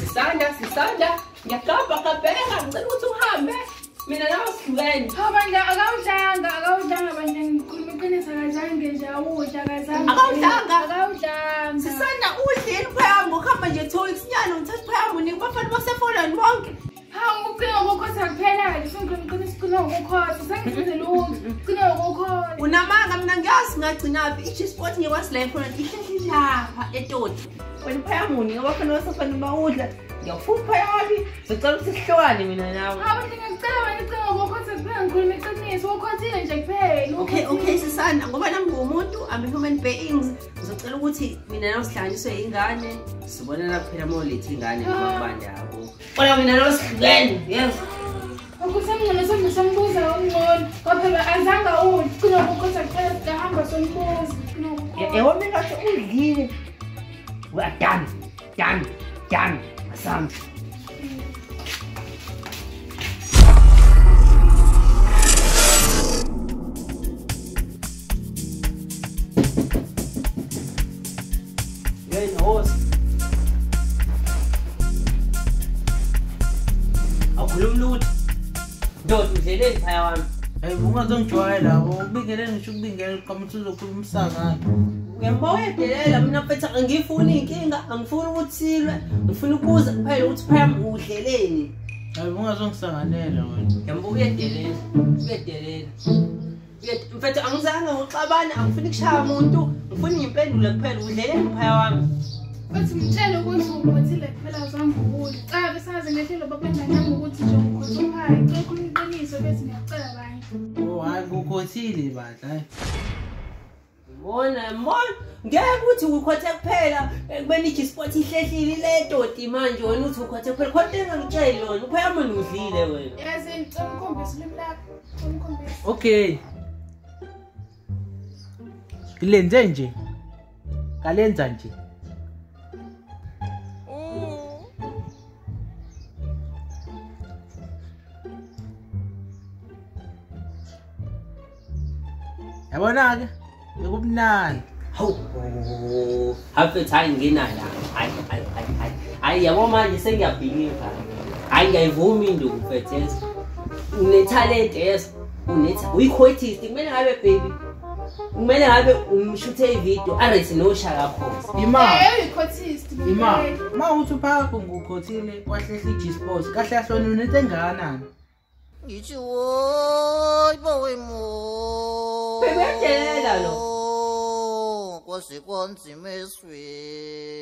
Sisanda. Ngiyakapa kapela ngicela ukuthi uhambe. Mina nawe sihlukene. Cha bandla akawudlanga bandla ngikhuluma iqiniso akazange nje awudla akazange. Akawudlanga. Sisanda udleni phaya ngokuhamba nje thola isinyano ngithatha phaya munike bafana basefonini bonke. Hawu uqina ukukhosa kuphela nje sengikhuluma iqiniso kuno ukukhosa sengithethe lutho kuno ukukhosa. Unamanga mina ngiyazi ngagcina phi iChipsport ngikwazi la iphone ihleli lapha etoti. Wena phaya munike bafana basefonini bawudla. Ngiyafuna phaya wapi? Sicela ukuthi sihlukane mina nawe. Hawu ngicela wena iqina ukukhosa kuphela ngikhuluma iqiniso ukukhothile nje kuphela. Okay Sisanda ngoba nami ngumuntu I'm human beings. Ngizocela ukuthi mina nawe sihlanganiswe ingane sibonana kuphela molethe ingane ngokubanda yabo. Kodwa mina nawe sihlukene yes. Akusemngcono sombuza ongcono ngoba azange uqina ukukhosa kuphela sihamba sombuza. Yebo mina kahle udlile. Done. Asam. Yena host. Akhuluma lutho. Ndoda udleleni phaya wami. Hey ungazongijwayela ubingelele ngisho ukubingela qamuthi uzokhuluma umsaka. Ngemboyedelela mina mfethu angifuni inkinga angifuni ukuthi silwe ngifuna ukuza kuphela ukuthi phaya udleleni. Hayi ungazongisanganela wena. Ngemboyedelela. Mfethu angizange ngixabana angifuni kushaya umuntu ngifuna impendulo kuphela udleleni phaya wami. Bathi ngitshela ukuthi ukhothile kuphela azange ukudla. Cha besaze ngehlelo babengane nami ukuthi nje ukhothi uphaya iqiniso iqiniso bese ngiyacela banye. Oh hayi ukhothile badla hayi. Bona ngeke ukuthi ukhothe kuphela ekubeni iChipsport ihlehlile le doti manje wena uthi ukhothe kuphela khona engangitshela lona uphaya mina udlile wena. Yazi ngicela ukhombisa ulimi lakho ukhombisa. Okay. Ilenze nje. Kalenza nje. Yabona ke bekubunani. Hawu. Hafethu hayi ngina la. Hayi yabo manje sengiyabhiliva. Hayi ngiyivuma induku mfethu. Une talent yes. Uyikhothist kumele ngabe baby. Kumele ngabe umshuthe ivideo arete noshaka phosi. Uyikhothist. Ma uthi phakho ngukhothile kwahlehla iChipsport kahle ahlona unento engakanani. Ngithi woy boyimo. Bebedelela lo. Kwase kwanzima eswe.